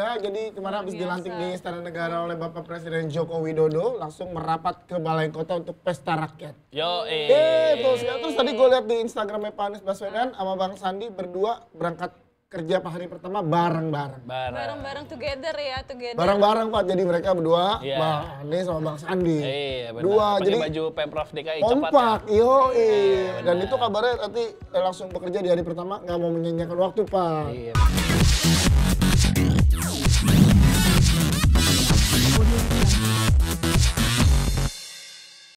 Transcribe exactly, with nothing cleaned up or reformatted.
Ya, jadi kemarin habis dilantik di Istana Negara oleh Bapak Presiden Joko Widodo, langsung merapat ke Balai Kota untuk pesta rakyat. Yo, eh. Eh, terus, terus tadi gue lihat di Instagramnya Pak Anies Baswedan sama Bang Sandi berdua berangkat kerja Pak hari pertama bareng-bareng. Bareng-bareng together ya, together. Bareng-bareng Pak, jadi mereka berdua, Iya. Bang Anies sama Bang Sandi. Iya, benar. Dua, Pakai jadi baju Pemprov D K I coklat kompak, ya. yo, Iya, dan benar. itu kabarnya nanti eh, langsung bekerja di hari pertama, nggak mau menyanyikan waktu Pak. Iya.